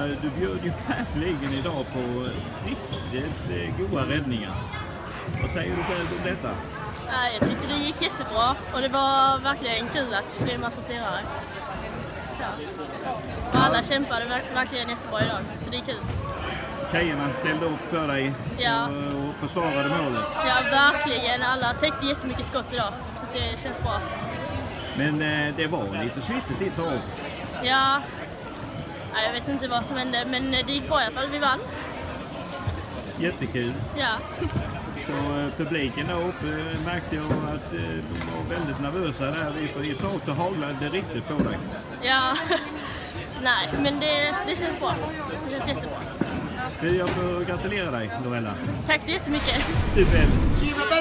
du bjöd ju verkligen idag på riktigt goda räddningar. Vad säger du själv om detta? Jag tyckte det gick jättebra och det var verkligen kul att bli matchmonterare. Ja. Alla kämpade verkligen jättebra idag, så det är kul. Tjejerna ställde upp för dig och försvarade målet. Ja, verkligen. Alla täckte jättemycket skott idag, så det känns bra. Men det var lite svettigt i tag. Ja, jag vet inte vad som hände, men det gick bra i alla fall. Vi vann. Jättekul. Ja. Så publiken där uppe märkte jag att de var väldigt nervösa där. För i ett tag så haglade det riktigt på dig. Ja, nej, men det känns bra. Det känns jättebra. Jag får gratulera dig, Lorella. Tack så jättemycket. Super.